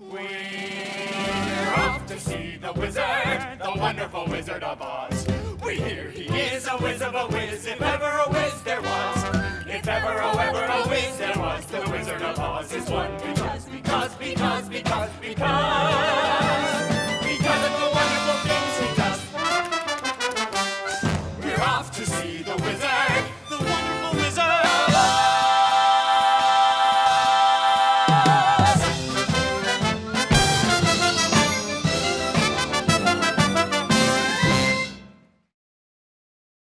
We're off to see the wizard, the wonderful Wizard of Oz. We hear he is a whiz of a whiz, if ever a whiz there was. If ever a whiz there was, the Wizard of Oz is one.